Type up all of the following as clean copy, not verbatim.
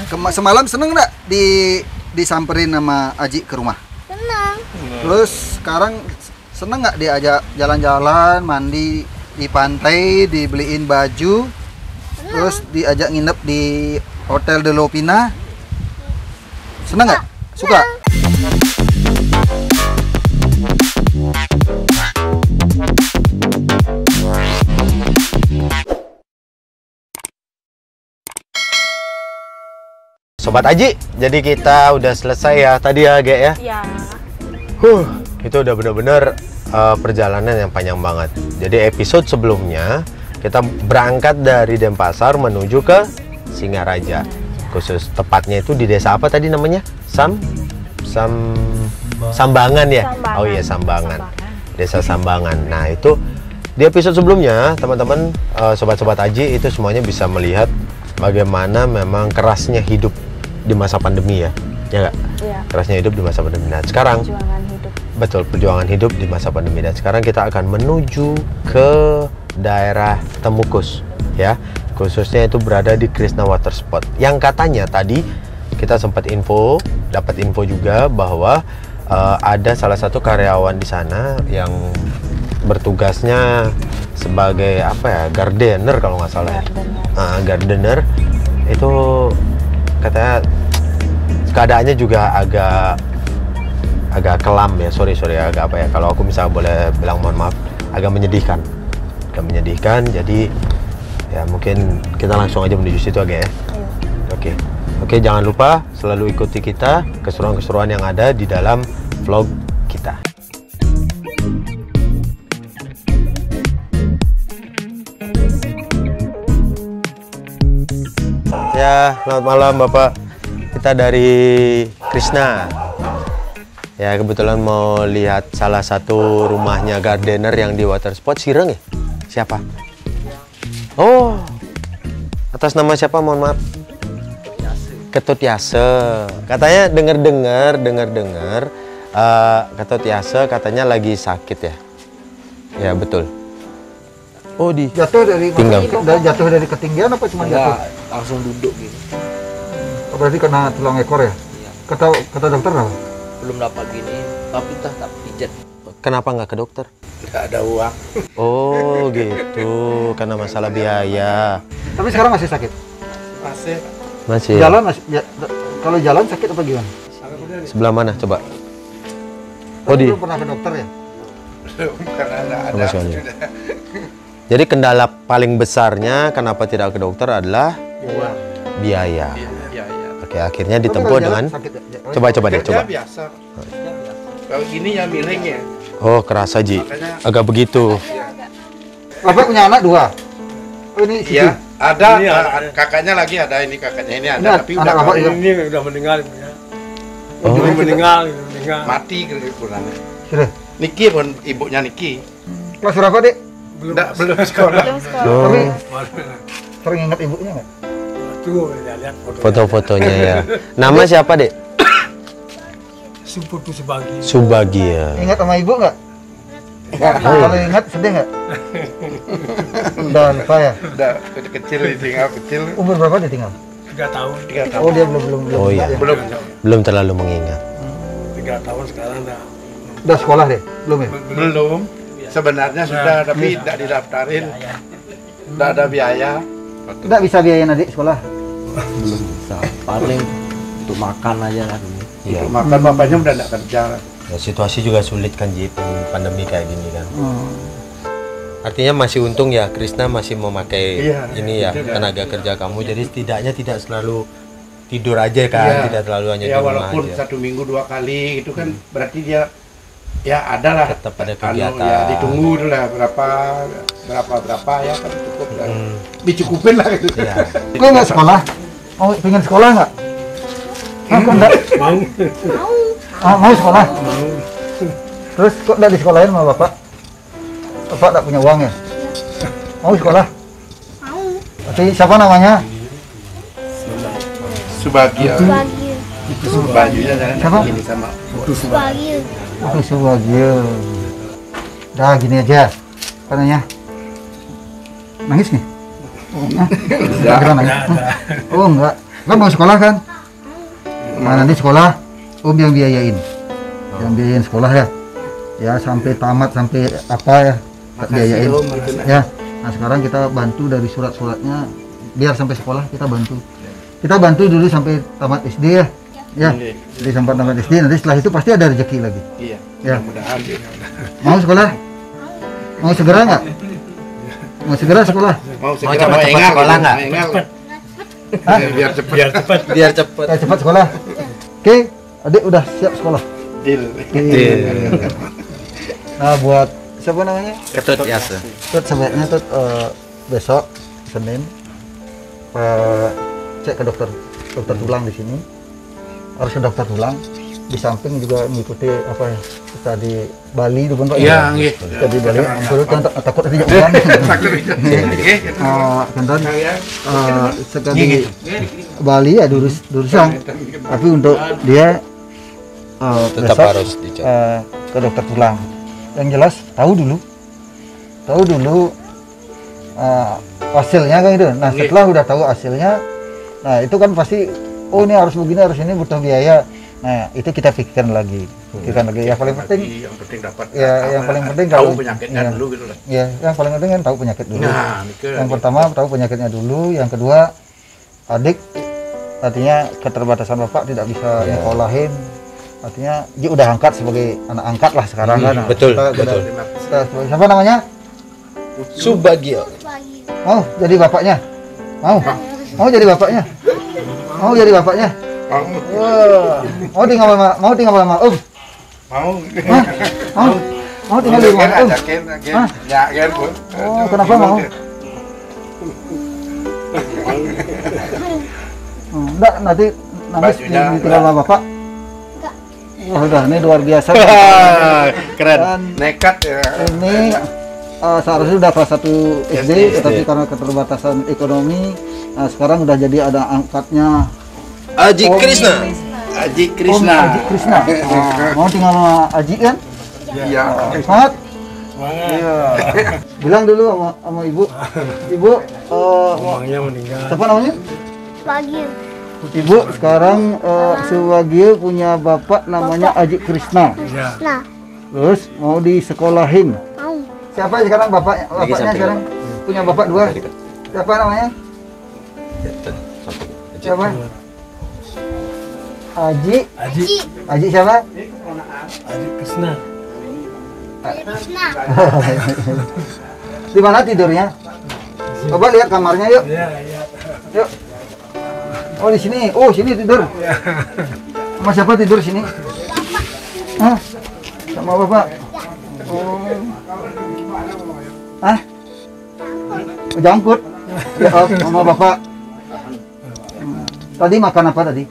Semalam seneng nggak disamperin sama Aji ke rumah? Senang. Terus sekarang seneng nggak diajak jalan-jalan, mandi di pantai, dibeliin baju, terus diajak nginep di Hotel De Lopina? Seneng nggak? Suka? Sobat Aji, jadi kita udah selesai ya tadi ya, Ge ya? Iya. Itu udah bener-bener perjalanan yang panjang banget. Jadi episode sebelumnya kita berangkat dari Denpasar menuju ke Singaraja. Khusus tepatnya itu di desa apa tadi namanya? Sambangan ya? Sambangan. Oh iya, Sambangan. Desa Sambangan. Nah, itu di episode sebelumnya, teman-teman, sobat-sobat Aji itu semuanya bisa melihat bagaimana memang kerasnya hidup di masa pandemi ya. Ya nggak? Iya. Kerasnya hidup di masa pandemi. Nah, sekarang Perjuangan hidup. betul, perjuangan hidup di masa pandemi. Dan sekarang kita akan menuju ke daerah Temukus ya. Khususnya itu berada di Krishna Water Spot. Yang katanya tadi kita sempat dapat info juga bahwa ada salah satu karyawan di sana yang bertugasnya sebagai apa ya, gardener kalau nggak salah. Gardener itu katanya keadaannya juga agak kelam ya, sorry agak apa ya, kalau aku misalnya boleh bilang mohon maaf, agak menyedihkan. Jadi ya mungkin kita langsung aja menuju situ agak ya. Oke, jangan lupa selalu ikuti kita keseruan-keseruan yang ada di dalam vlog kita. Ya, selamat malam Bapak. Kita dari Krishna. Ya, kebetulan mau lihat salah satu rumahnya gardener yang di water spot. Sireng ya? Siapa? Oh, atas nama siapa? Mohon maaf. Ketut Yase. Katanya dengar Ketut Yase katanya lagi sakit ya? Ya, betul. Oh, Jatuh dari tinggal. Jatuh dari ketinggian apa cuma jatuh? Langsung duduk gitu. Oh, berarti kena tulang ekor ya? Iya. Kata dokter apa? Belum dapat gini, tapi entah tak pijat. Kenapa nggak ke dokter? Tidak ada uang. Oh gitu, karena masalah biaya. Tapi sekarang masih sakit? Masih. Jalan kalau jalan sakit apa gimana? Sebelah mana coba? Belum pernah ke dokter ya? Karena ada. Jadi kendala paling besarnya kenapa tidak ke dokter adalah biaya. Iya. Oke, akhirnya ditempuh dengan coba deh. Biasa. Kalau gini ya miring ya. Oh, kerasa Ji. Agak begitu. Bapak punya anak 2? Oh, ini Siti? Iya, ada kakaknya lagi ada, ini kakaknya ini ada, tapi udah Bapak ini udah meninggal ya. Oh, meninggal. mati kurangnya. Sudah. Niki pun ibunya Niki. Kelas berapa, Dek? Belum sekolah. Oh. Tapi sering ingat ibunya nggak? Tuh, lihat Foto-fotonya ya. Nama siapa, Dek? Suputu Subagi. Subagi ya. Ingat sama ibu nggak? Kalau ingat sedih nggak? Udah lupa ya? Udah kecil ditinggal kecil. Umur berapa dia tinggal? 3 tahun. 3 tahun. Oh, dia belum. Oh iya. Ya? Belum terlalu mengingat. 3 tahun sekarang dah. Udah sekolah deh? Belum ya? Belum. Sebenarnya sudah, tapi tidak didaftarin. Tidak ada biaya. Nggak bisa biayain adik sekolah? Belum bisa, paling untuk makan aja lah dulu. Iya. Untuk makan bapaknya udah tidak kerja. Ya, situasi juga sulit kan Ji, pandemi kayak gini kan. Artinya masih untung ya Krishna masih memakai ini ya tenaga kerja kamu, jadi setidaknya tidak selalu tidur aja kan, tidak terlalu hanya di rumah walaupun aja. 1 minggu 2 kali itu kan berarti dia ya ada lah Tetap ada kegiatan. ya, ditunggu dulu lah berapa ya kan cukup lah. Dicukupin lah gitu. Iya. Kok nggak sekolah? Oh, pengen sekolah nggak? Kok nggak? Mau sekolah? Terus kok nggak disekolahin sama bapak? Bapak nggak punya uang ya? Mau sekolah? Mau. Tapi siapa namanya? Subagi ya. Subagio. Itu bajunya jangan Siapa? ini sama Subagio. Oke, Subagio. Dah gini aja. Apa namanya? Nangis nih? Enggak nangis. Oh enggak. Kan mau sekolah kan? Nah, nanti sekolah Om yang biayain. Yang biayain sekolah ya. Ya sampai tamat sampai apa ya? Tak biayain. Ya. Nah, sekarang kita bantu dari surat-suratnya biar sampai sekolah kita bantu. Kita bantu dulu sampai tamat SD ya. Ya. Jadi sampai tamat SD nanti setelah itu pasti ada rezeki lagi. Iya. Ya. Mudah-mudahan. Mau sekolah? Mau segera nggak? Mau segera sekolah? Mau cepat-cepat sekolah nggak? Biar cepat. Biar cepat. Biar cepet. Ya, cepat sekolah. Oke, adik udah siap sekolah. Deal. Nah, buat siapa namanya? Ketut Yasa. Tut sebaiknya Tut besok Senin cek ke dokter tulang di sini. Harus ke dokter tulang. Di samping juga mengikuti apa ya? Kita di Bali itu kan Pak. Iya, nggih. Kita di Bali. Dulu kan takut ada jangan. Kanton sekali Bali ya durusan. Tapi untuk dia Tetap besok, harus dicek. ke dokter tulang. Yang jelas tahu dulu hasilnya kan itu. Nah setelah udah tahu hasilnya, nah itu kan pasti oh ini harus begini harus ini butuh biaya. Nah itu kita pikirkan lagi. Yang paling penting Yang penting dapat. ya yang paling penting tahu kalau penyakitnya ya, dulu gitu lah. ya yang paling penting kan tahu penyakit dulu. Nah, Yang pertama tahu penyakitnya dulu, yang kedua adik artinya keterbatasan bapak tidak bisa nyekolahin. Artinya dia udah angkat sebagai anak angkat lah sekarang kan. Nah, betul, kita- betul. siapa namanya? Subagio. Mau jadi bapaknya? Mau jadi bapaknya? Mau jadi bapaknya? Wah, mau tinggal sama Om? Mau. Mau tinggal di rumah Om? Hah? Ya, kan, Bu. Oh, kenapa mau? Enggak, nanti Bajunya tinggal sama bapak. Wah, udah ini luar biasa. Keren. Dan Nekat ya. ini seharusnya sudah kelas 1 SD, tetapi karena keterbatasan ekonomi, sekarang udah jadi ada angkatnya Aji Om Krisna. Aji Om Krisna. Aji Krisna. Mau tinggal sama Aji kan? Iya. Semangat. Iya. Bilang dulu sama ibu. Ibu, Uangnya meninggal. siapa namanya? Bagir. Ibu sekarang Subagio punya bapak namanya Aji Krisna. Iya. Nah, Terus mau disekolahin. mau. Siapa sekarang bapaknya sekarang? Punya bapak dua. Siapa namanya? Siapa? Aji. Aji siapa? Aji Krisna. Nah, Di mana tidurnya? Coba lihat kamarnya yuk. Iya, iya. Yuk. Oh di sini. Oh sini tidur. Sama siapa tidur sini? Hah? Sama bapak. Oh. Hah? Oh, jangkut. Ya, oh, sama bapak. Tadi makan apa tadi?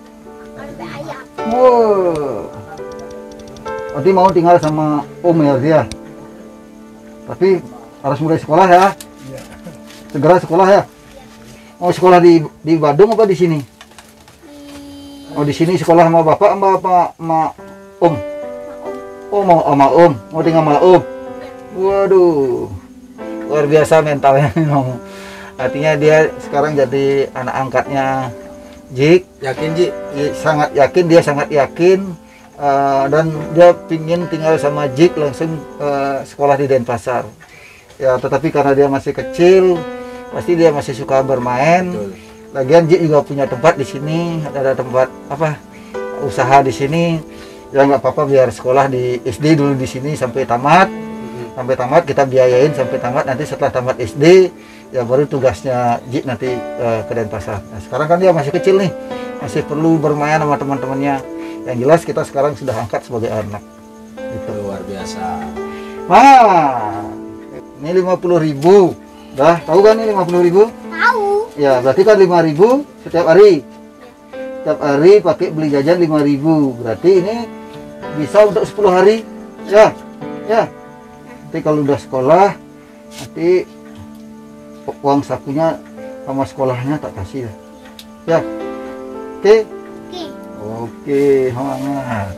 Wow. Berarti mau tinggal sama Om ya dia. Tapi harus mulai sekolah ya. Segera sekolah ya. Mau sekolah di Badung apa di sini? Oh di sini sekolah sama bapak sama Om. Oh mau sama Om, mau tinggal sama Om. Waduh, luar biasa mentalnya memang. Artinya dia sekarang jadi anak angkatnya Jik. Yakin Ji? Sangat yakin, dia sangat yakin. Dan dia pingin tinggal sama Jik langsung sekolah di Denpasar. Ya, tetapi karena dia masih kecil, pasti dia masih suka bermain. Lagian Jik juga punya tempat di sini, ada tempat apa usaha di sini. Ya nggak apa-apa biar sekolah di SD dulu di sini sampai tamat. Sampai tamat kita biayain sampai tamat. Nanti setelah tamat SD, ya baru tugasnya Jik nanti ke Denpasar. Nah, sekarang kan dia masih kecil nih, masih perlu bermain sama teman-temannya. Yang jelas kita sekarang sudah angkat sebagai anak. Gitu. Luar biasa. Wah, ini 50.000. Dah tahu kan ini 50.000? Tahu. Ya, berarti kan 5.000 setiap hari. Setiap hari pakai beli jajan 5.000. Berarti ini bisa untuk 10 hari. Ya. Ya. Nanti kalau udah sekolah, nanti uang sakunya sama sekolahnya tak kasih ya. Ya. Oke. Oke. Oke, semangat.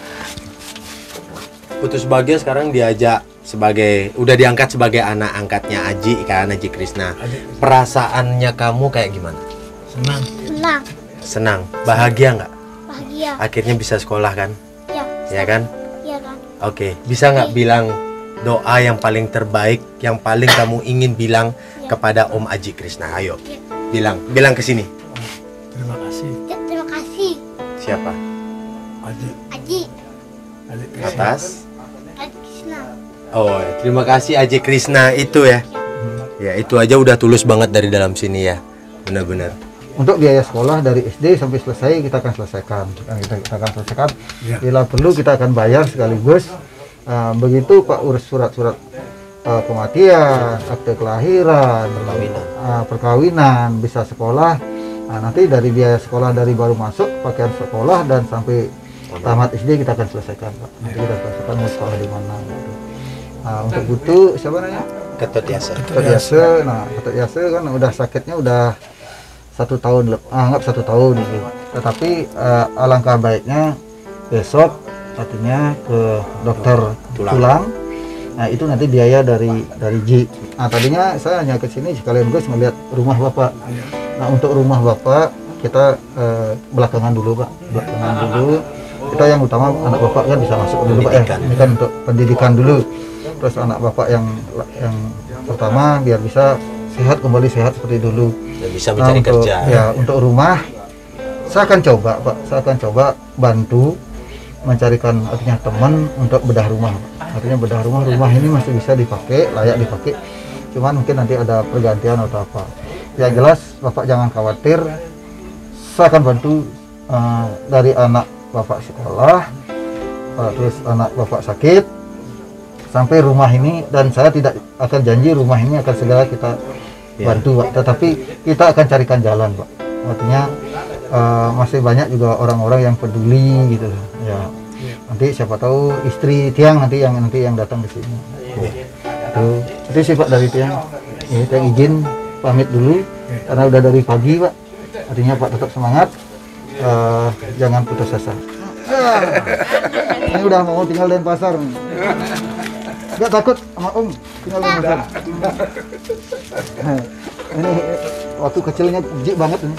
Putus Bagio sekarang diajak udah diangkat sebagai anak angkatnya Aji kan, Aji Krisna. Perasaannya kamu kayak gimana? Senang. Senang. Senang. Bahagia nggak? Bahagia. Akhirnya bisa sekolah kan? Ya. Ya kan? Iya kan. Oke. Bisa nggak bilang doa yang paling terbaik, yang paling kamu ingin bilang kepada Om Aji Krisna? Ayo, bilang ke sini. Terima kasih. Terima kasih. Siapa? Aji. Aji. Adik Atas? Aji Krisna. Oh, terima kasih Aji Krisna itu ya. Ya, itu aja udah tulus banget dari dalam sini ya. Benar-benar. Untuk biaya sekolah dari SD sampai selesai kita akan selesaikan. Kita akan selesaikan. Bila perlu kita akan bayar sekaligus. Begitu Pak urus surat-surat kematian, akte kelahiran, perkawinan, bisa sekolah. Nanti dari biaya sekolah dari baru masuk, pakaian sekolah dan sampai tamat SD kita akan selesaikan, Pak. Nanti kita selesaikan mau sekolah di mana. Gitu. Untuk butuh siapa namanya? Ketut Yase. Ketut Yase. Nah, Ketut Yase kan udah sakitnya udah 1 tahun, anggap 1 tahun gitu. Tetapi alangkah baiknya besok artinya ke dokter tulang. Nah, itu nanti biaya dari Ji. Nah, tadinya saya hanya ke sini sekalian gue melihat rumah Bapak. Nah, untuk rumah Bapak kita belakangan dulu, Pak. Belakangan dulu. Kita yang utama anak Bapak kan bisa masuk dulu, Pak, ya. Ini kan untuk pendidikan dulu. Terus anak Bapak yang pertama biar bisa sehat, kembali sehat seperti dulu. Dan bisa mencari kerja. Ya, untuk rumah saya akan coba, Pak. Saya akan coba bantu mencarikan artinya teman untuk bedah rumah. Artinya bedah rumah ini masih bisa dipakai, layak dipakai. Cuman mungkin nanti ada pergantian atau apa. Yang jelas Bapak jangan khawatir. Saya akan bantu dari anak Bapak sekolah, terus anak Bapak sakit, sampai rumah ini, dan saya tidak akan janji rumah ini akan segera kita bantu, Pak. Tetapi kita akan carikan jalan, Pak. Artinya masih banyak juga orang-orang yang peduli gitu ya. Nanti siapa tahu istri Tiang nanti yang datang ke sini. Itu sifat dari Tiang. Ini Tiang izin pamit dulu karena udah dari pagi, Pak. Artinya Pak tetap semangat, jangan putus asa. Ini udah mau tinggal di pasar. Gak takut sama Om tinggal di pasar. Ini waktu kecilnya jijik banget ini.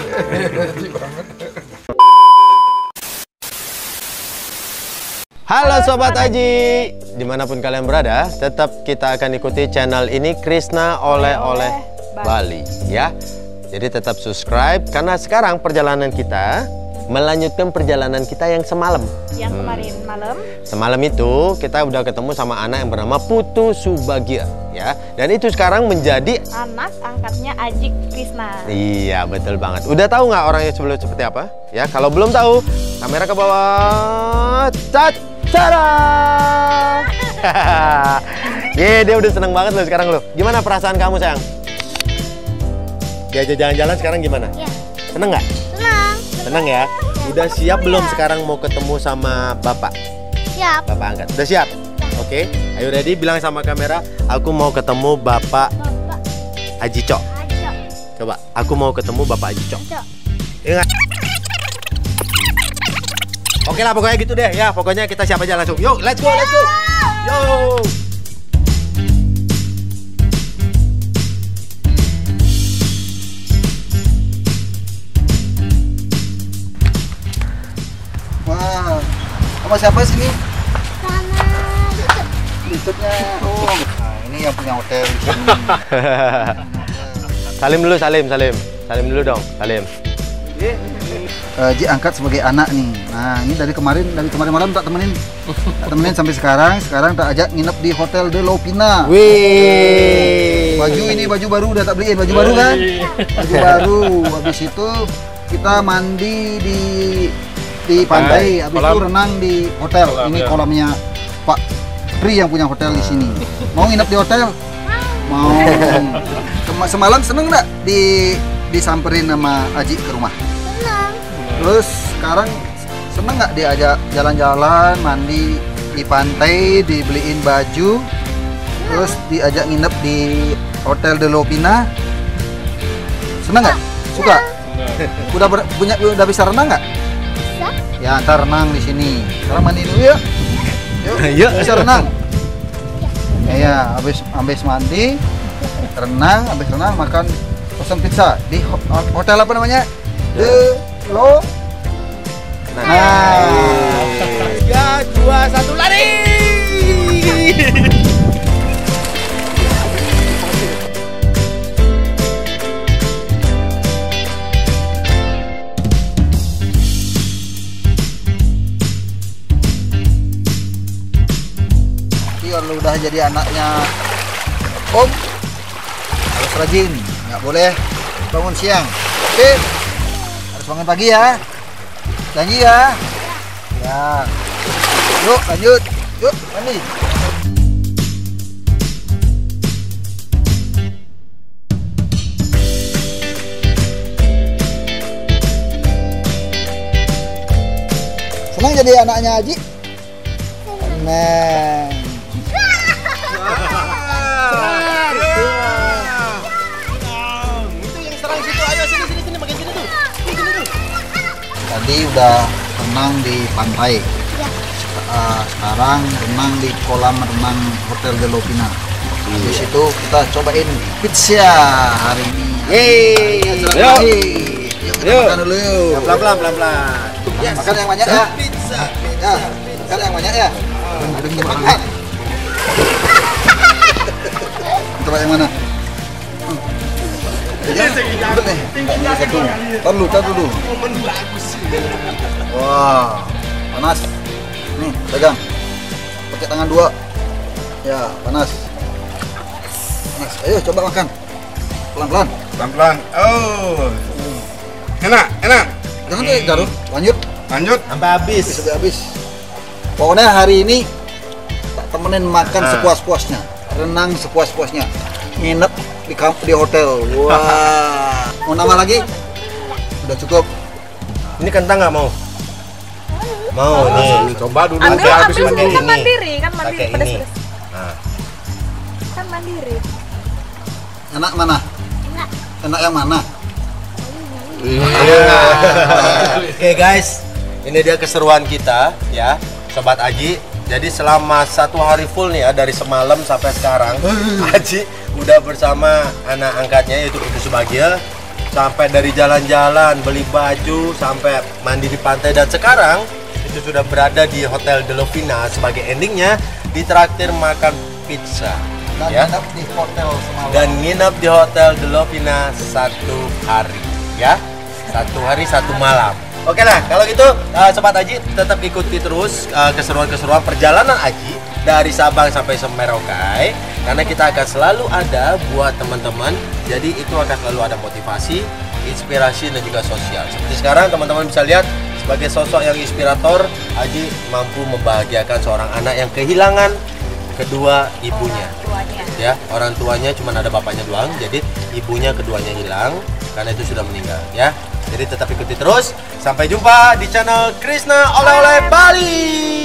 Halo Sobat Aji, dimanapun kalian berada, tetap kita akan ikuti channel ini Krisna Oleh-oleh Bali ya. Jadi tetap subscribe karena sekarang perjalanan kita melanjutkan perjalanan kita yang semalam. Yang kemarin malam. Semalam itu kita udah ketemu sama anak yang bernama Putu Subagia ya. Dan itu sekarang menjadi anak angkatnya Aji Krisna. Iya, betul banget. Udah tahu nggak orangnya sebelum seperti apa? Ya, kalau belum tahu, kamera ke bawah. Cara. Dia udah seneng banget loh sekarang loh. Gimana perasaan kamu, sayang? Diajak jalan-jalan sekarang gimana? Ya. Seneng nggak? Senang. Seneng ya? Udah siap belum sekarang mau ketemu sama Bapak? Siap. Bapak angkat. Udah siap? Oke. Ayo ready, bilang sama kamera, aku mau ketemu Bapak Bapak. Aji Cok. Ajo. Coba, aku mau ketemu Bapak Aji Cok. Ajo. Ingat. Oke lah, pokoknya gitu deh ya. Pokoknya kita siap aja langsung. Yuk, let's go, let's go. Yo. Wah, sama siapa sini? Sama YouTube-nya. Oh, nah ini yang punya hotel di sini. Salim dulu, salim dulu dong, salim. Ji angkat sebagai anak nih. Nah, ini dari kemarin malam tak temenin sampai sekarang tak ajak nginep di Hotel De Lopina. Wih. Baju baru udah tak beliin, baju baru kan? Baju baru. Habis itu kita mandi di pantai, habis itu renang di hotel. Ini kolamnya Pak Pri yang punya hotel di sini. Mau nginep di hotel? Mau. Semalam seneng nggak disamperin sama Aji ke rumah? senang. Terus sekarang seneng nggak diajak jalan-jalan, mandi di pantai, dibeliin baju, terus diajak nginep di Hotel De Lopina? Seneng nggak? Suka? Udah bisa renang nggak? Bisa. Ya, ntar renang di sini. Sekarang mandi dulu ya. Yuk, bisa renang. Ya, habis mandi, renang, habis renang makan pesan pizza di hotel apa namanya? Lo. Nah. 3, 2, 1, lari! Kalau udah jadi anaknya Om harus rajin, nggak boleh bangun siang. Oke, harus bangun pagi ya. Janji ya. Ya. Yuk lanjut. Yuk mandi. Senang jadi anaknya Haji? Senang. Itu yang serang situ, ayo sini bagian sini tuh. Sini tuh. Tadi udah renang di pantai. Sekarang renang di kolam renang Hotel de Lopina. Habis itu kita cobain pizza hari ini. Yeay. Yuk. Kita makan dulu yuk. Pelan-pelan. Yes. Makan yang banyak ya. Pizza. Ya, makan yang banyak ya. Bikin makan. Coba yang mana? Tar dulu. Wah, panas. Nih, pegang. Pakai tangan dua. Ya, panas. Panas. Ayo coba makan. Pelan-pelan. Pelan-pelan. Oh. Enak. Jangan deh, Garut. Lanjut Sampai habis. sampai habis. Pokoknya hari ini tak temenin makan sepuas-puasnya, renang sepuas-puasnya, nginep di hotel. Wah, mau nambah lagi? Udah cukup. Ini kentang nggak mau? Mau nih. Coba dulu Ambil, aja habis ambil pakai kan ini. mandiri, kan mandiri Pakai ini. pedas-pedas. Nah. Kan mandiri. Enak mana? Enak yang mana? Oke guys, ini dia keseruan kita ya, Sobat Aji. Jadi selama 1 hari full nih ya, dari semalam sampai sekarang, Aji udah bersama anak angkatnya yaitu Putu Subagio, sampai dari jalan-jalan, beli baju, sampai mandi di pantai, dan sekarang itu sudah berada di Hotel de Lopina. Sebagai endingnya ditraktir makan pizza Dan ya, nginep di hotel semalam. dan nginep di Hotel de Lopina 1 hari ya, 1 hari 1 malam. Oke lah, kalau gitu Sobat Aji tetap ikuti terus keseruan-keseruan perjalanan Aji dari Sabang sampai Merauke, karena kita akan selalu ada buat teman-teman. Jadi itu akan selalu ada motivasi, inspirasi, dan juga sosial. Seperti sekarang teman-teman bisa lihat, sebagai sosok yang inspirator, Aji mampu membahagiakan seorang anak yang kehilangan kedua ibunya. Tuanya. Ya, orang tuanya cuma ada bapaknya doang, jadi ibunya keduanya hilang karena itu sudah meninggal ya. Jadi tetap ikuti terus. Sampai jumpa di channel Krishna Oleh-oleh Bali.